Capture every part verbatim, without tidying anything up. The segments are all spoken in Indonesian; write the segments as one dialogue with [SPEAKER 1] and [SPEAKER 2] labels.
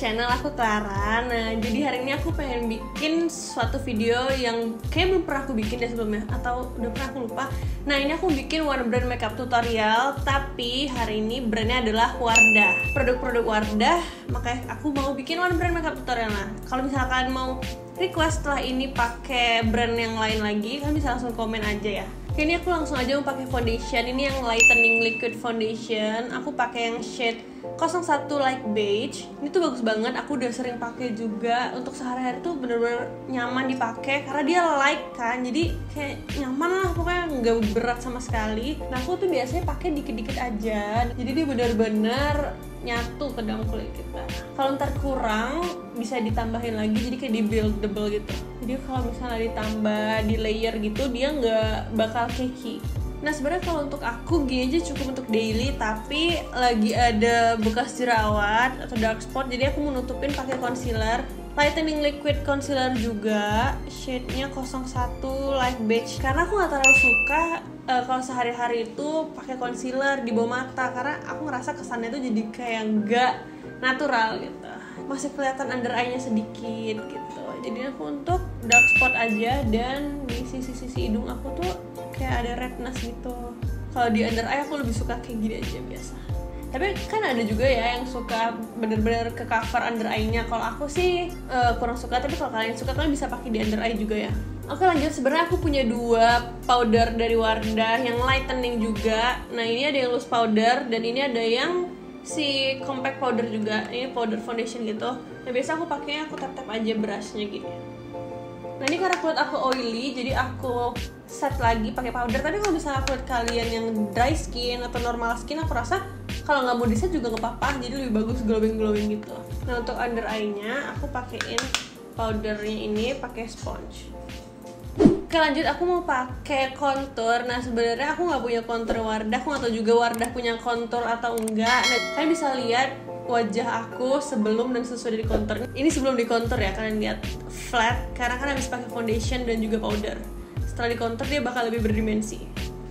[SPEAKER 1] channel aku Clara. Nah, jadi hari ini aku pengen bikin suatu video yang kayak belum pernah aku bikin deh sebelumnya, atau udah pernah aku lupa. Nah, ini aku bikin one brand makeup tutorial, tapi hari ini brandnya adalah Wardah. Produk-produk Wardah, makanya aku mau bikin one brand makeup tutorial. Nah, kalau misalkan mau request setelah ini pakai brand yang lain lagi, kan bisa langsung komen aja ya. Oke, ini aku langsung aja mau pakai foundation. Ini yang lightening liquid foundation. Aku pakai yang shade nol satu light beige. Ini tuh bagus banget. Aku udah sering pakai juga. Untuk sehari-hari tuh bener-bener nyaman dipakai karena dia light kan. Jadi kayak nyaman lah, pokoknya nggak berat sama sekali. Nah, aku tuh biasanya pakai dikit-dikit aja. Jadi dia bener-bener nyatu ke dalam kulit kita. Kalau ntar kurang bisa ditambahin lagi, jadi kayak di buildable gitu. Jadi kalau misalnya ditambah di layer gitu, dia nggak bakal cakey. Nah, sebenarnya kalau untuk aku gini aja cukup untuk daily, tapi lagi ada bekas jerawat atau dark spot, jadi aku mau nutupin pakai concealer. Lightening liquid concealer juga, shade-nya nol satu light beige. Karena aku nggak terlalu suka uh, kalau sehari-hari itu pakai concealer di bawah mata, karena aku ngerasa kesannya tuh jadi kayak nggak natural gitu. Masih kelihatan under eye-nya sedikit gitu. Jadi aku untuk dark spot aja, dan di sisi-sisi hidung aku tuh kayak ada redness gitu. Kalau di under eye aku lebih suka kayak gini aja biasa. Tapi kan ada juga ya yang suka bener-bener ke cover under eye-nya. Kalau aku sih uh, kurang suka, tapi kalau kalian suka kalian bisa pakai di under eye juga ya. Oke, lanjut. Sebenarnya aku punya dua powder dari Wardah yang lightening juga. Nah, ini ada yang loose powder dan ini ada yang si compact powder juga. Ini powder foundation gitu. Nah, biasa aku pakainya aku tap-tap aja brushnya gini. Nah, ini karena kulit aku oily, jadi aku set lagi pakai powder. Tapi kalau misalnya kulit kalian yang dry skin atau normal skin, aku rasa kalau nggak mau di set juga nggak apa-apa, jadi lebih bagus glowing-glowing gitu. Nah, untuk under eye-nya aku pakein powdernya ini pakai sponge. Oke, lanjut. Aku mau pakai contour. Nah, sebenarnya aku nggak punya contour Wardah, aku nggak tahu juga Wardah punya contour atau enggak. Nah, kalian bisa lihat wajah aku sebelum dan sesuai dari contour. Ini sebelum di contour ya, kalian lihat flat karena kan habis pakai foundation dan juga powder. Setelah di contour dia bakal lebih berdimensi.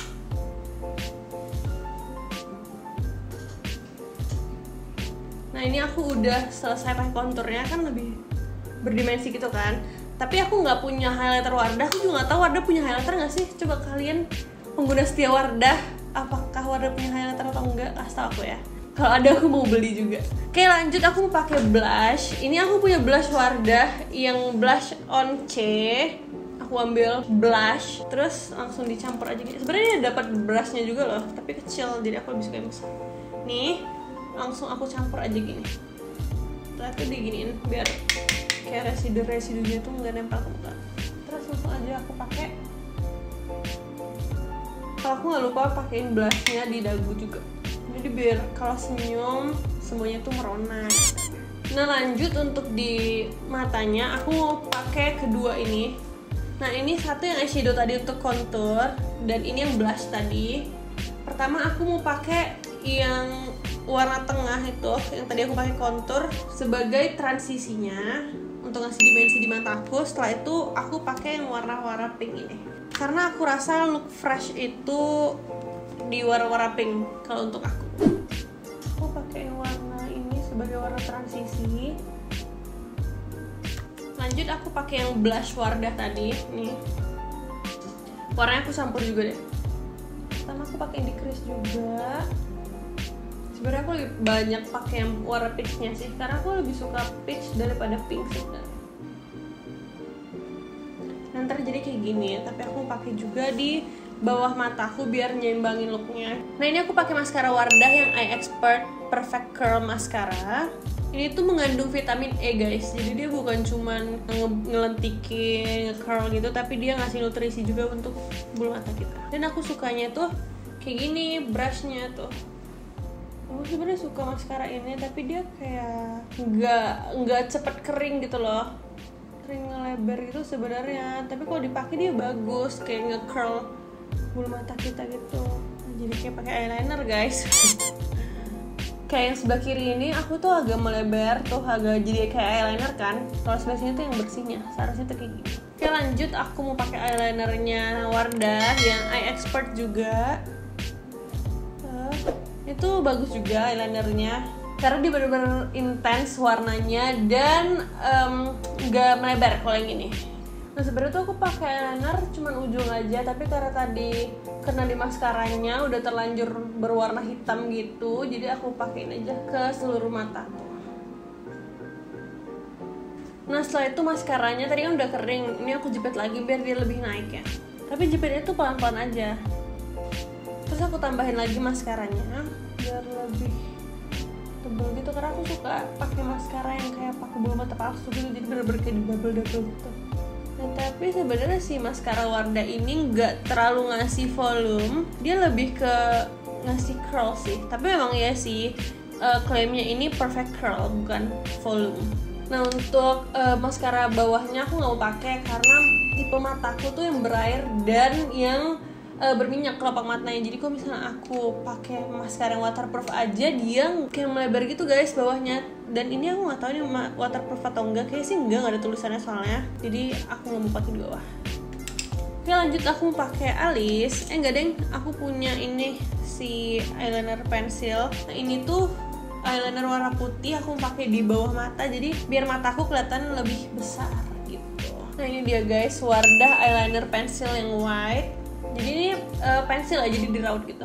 [SPEAKER 1] Nah, ini aku udah selesai pakai konturnya, kan lebih berdimensi gitu kan. Tapi aku nggak punya highlighter Wardah. Aku juga nggak tahu Wardah punya highlighter nggak sih. Coba kalian pengguna setia Wardah, apakah Wardah punya highlighter atau enggak? Kasih tau aku ya. Kalau ada aku mau beli juga. Oke, lanjut. Aku mau pakai blush. Ini aku punya blush Wardah yang blush on C. Aku ambil blush, terus langsung dicampur aja gitu. Sebenarnya dapat brushnya juga loh, tapi kecil, jadi aku lebih suka yang besar. Nih, langsung aku campur aja gini. Setelah itu diginiin biar kayak residu-residunya tuh nggak nempel ke muka. Terus langsung aja aku pakai. Kalau aku nggak lupa pakein blushnya di dagu juga. Jadi biar kalau senyum semuanya tuh merona. Nah, lanjut untuk di matanya aku mau pakai kedua ini. Nah, ini satu yang eyeshadow tadi untuk contour, dan ini yang blush tadi. Pertama aku mau pakai yang warna tengah itu, yang tadi aku pakai contour sebagai transisinya untuk ngasih dimensi di mata aku. Setelah itu aku pakai yang warna-warna pink ini, karena aku rasa look fresh itu di warna-warna pink kalau untuk aku. Aku pakai yang warna ini sebagai warna transisi. Lanjut aku pakai yang blush Wardah tadi nih. Warnanya aku campur juga deh. Pertama aku pakai yang di crease juga. Sebenarnya aku lebih banyak pakai yang warna peach-nya sih, karena aku lebih suka peach daripada pink sebenarnya. Nanti jadi kayak gini, tapi aku pakai juga di bawah mataku biar nyimbangin looknya. Nah, ini aku pakai maskara Wardah yang Eye Expert Perfect Curl Mascara. Ini tuh mengandung vitamin E guys, jadi dia bukan cuman nge- ngelentikin, nge-curl gitu, tapi dia ngasih nutrisi juga untuk bulu mata kita. Dan aku sukanya tuh kayak gini brushnya tuh. Aku sebenarnya suka maskara ini, tapi dia kayak nggak nggak cepet kering gitu loh, kering ngelebar gitu sebenarnya. Tapi kalau dipakai dia bagus, kayak nge-curl bulu mata kita gitu. Jadi kayak pakai eyeliner guys. Kayak yang sebelah kiri ini aku tuh agak melebar tuh, agak jadi kayak eyeliner kan. Kalau sebelah sini tuh yang bersihnya, seharusnya tuh kayak gini. Oke, lanjut aku mau pakai eyelinernya Wardah yang Eye Expert juga. Uh, itu bagus juga eyelinernya. karena dia bener-bener intens warnanya dan nggak um, melebar kalau yang ini. Nah sebenarnya tuh aku pakai eyeliner cuman ujung aja, tapi karena tadi kena di maskaranya udah terlanjur berwarna hitam gitu, jadi aku pakein aja ke seluruh mata. Nah setelah itu maskaranya tadi kan udah kering, ini aku jepit lagi biar dia lebih naik ya. Tapi jepitnya tuh pelan-pelan aja. Terus aku tambahin lagi maskaranya biar lebih tebel gitu, karena aku suka pakai maskara yang kayak pakai bulu mata palsu gitu, jadi bener-bener kayak di double-double gitu. Nah tapi sebenarnya si maskara Wardah ini nggak terlalu ngasih volume, dia lebih ke ngasih curl sih. Tapi memang ya sih uh, klaimnya ini perfect curl bukan volume. Nah untuk uh, maskara bawahnya aku nggak mau pakai karena tipe mataku tuh yang berair dan yang uh, berminyak kelopak matanya. Jadi kalau misalnya aku pakai maskara yang waterproof aja, dia kayak melebar gitu guys bawahnya. Dan ini aku nggak tahu ini waterproof atau enggak, kayak sih enggak, nggak ada tulisannya soalnya. Jadi aku nggak mau pakai di bawah. Oke lanjut, aku mau pakai alis. Eh enggak deng, aku punya ini si eyeliner pensil. Nah ini tuh eyeliner warna putih, aku mau pakai di bawah mata. Jadi biar mataku kelihatan lebih besar gitu. Nah ini dia guys, Wardah eyeliner pensil yang white. Jadi ini uh, pensil aja di raut gitu.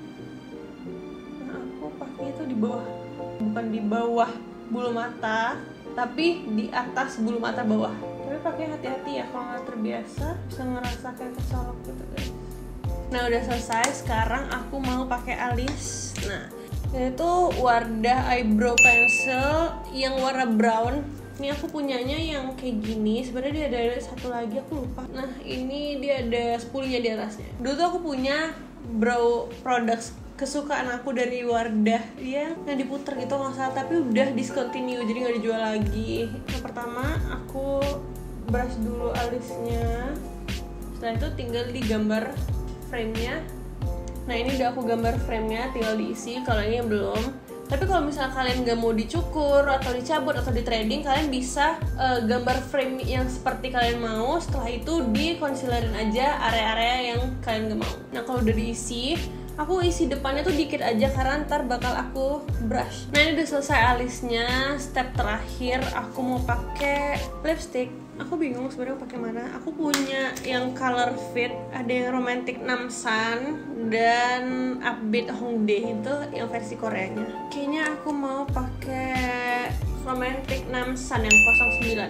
[SPEAKER 1] Nah aku pakai itu di bawah, bukan di bawah bulu mata, tapi di atas bulu mata bawah. Tapi pakai hati-hati ya, kalau nggak terbiasa bisa ngerasa kayak kecolok gitu guys. Nah udah selesai, sekarang aku mau pakai alis. Nah itu Wardah eyebrow pencil yang warna brown. Ini aku punyanya yang kayak gini. Sebenarnya dia ada satu lagi aku lupa. Nah ini dia ada sepuluhnya di atasnya. Dulu tuh aku punya brow products kesukaan aku dari Wardah, ya yang diputer gitu nggak salah, tapi udah discontinue jadi nggak dijual lagi. Yang pertama aku brush dulu alisnya, setelah itu tinggal digambar frame-nya. Nah ini udah aku gambar frame-nya, tinggal diisi kalau ini belum. Tapi kalau misalnya kalian nggak mau dicukur atau dicabut atau di threading, kalian bisa uh, gambar frame yang seperti kalian mau. Setelah itu di concealerin aja area-area yang kalian nggak mau. Nah kalau udah diisi, aku isi depannya tuh dikit aja karena ntar bakal aku brush. Nah ini udah selesai alisnya. Step terakhir aku mau pakai lipstick. Aku bingung sebenarnya pakai mana. Aku punya yang color fit, ada yang romantic Namsan dan upbeat Hongdae, itu yang versi Koreanya. Kayaknya aku mau pakai romantic Namsan yang nol sembilan.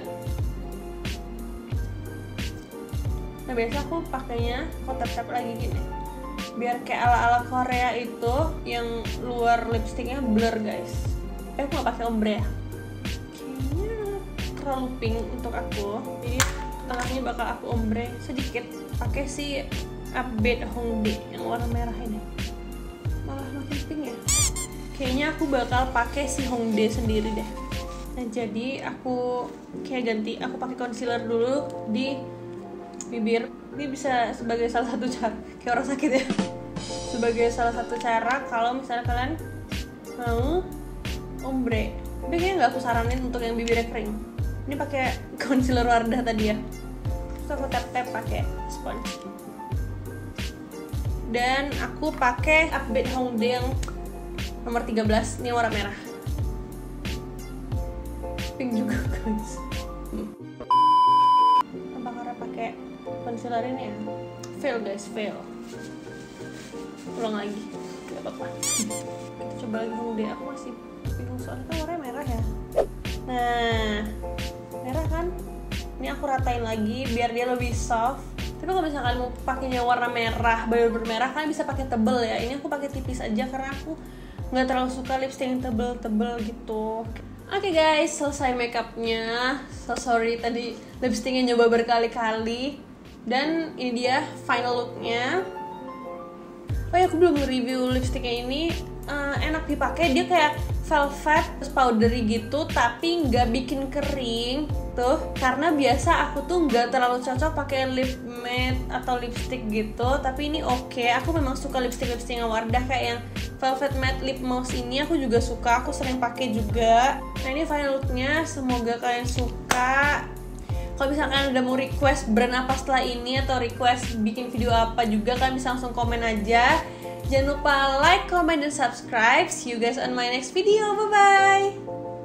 [SPEAKER 1] Nah biasa aku pakainya aku tap-tap lagi gini, biar kayak ala-ala Korea itu yang luar lipsticknya blur guys. Eh aku nggak pakai ombre ya, kayaknya terlalu pink untuk aku, jadi tengahnya bakal aku ombre sedikit pakai si upbeat Hongdae yang warna merah ini. Malah makin pink ya. Kayaknya aku bakal pakai si Hongdae sendiri deh. Nah jadi aku kayak ganti, aku pakai concealer dulu di bibir. Ini bisa sebagai salah satu cara, kayak orang sakit ya, sebagai salah satu cara kalau misalnya kalian mau ombre. Tapi kayaknya nggak aku saranin untuk yang bibirnya kering. Ini pakai concealer Wardah tadi ya. Terus aku tap-tap pakai sponge. Dan aku pakai upbeat Hongdae yang nomor tiga belas, ini warna merah. Pink juga guys. Hmm. Apa karena pakai concealer ini ya? Fail guys, fail. Ulang lagi, gak apa-apa. Kita coba lagi Hongdae, aku masih bingung soalnya kan warnanya merah ya. Nah, merah kan? Ini aku ratain lagi biar dia lebih soft. Tapi kalau misalkan kalian mau pakainya warna merah, bener-bener merah, kalian bisa pakai tebel ya. Ini aku pakai tipis aja karena aku nggak terlalu suka lipstick yang tebel-tebel gitu. Oke okay guys, selesai makeupnya. So sorry tadi lipsticknya nyoba berkali-kali. Dan ini dia final looknya. Oh ya, aku belum review lipsticknya ini. Uh, enak dipakai, dia kayak velvet powdery gitu, tapi nggak bikin kering tuh. Karena biasa aku tuh nggak terlalu cocok pakai lip matte atau lipstick gitu. Tapi ini oke, okay. Aku memang suka lipstick-lipstick yang Wardah kayak yang velvet matte lip mouse ini. Aku juga suka, aku sering pakai juga. Nah ini final looknya, semoga kalian suka. Kalau misalkan ada mau request brand apa setelah ini atau request bikin video apa juga, kalian bisa langsung komen aja. Jangan lupa like, comment, dan subscribe. See you guys on my next video. Bye bye.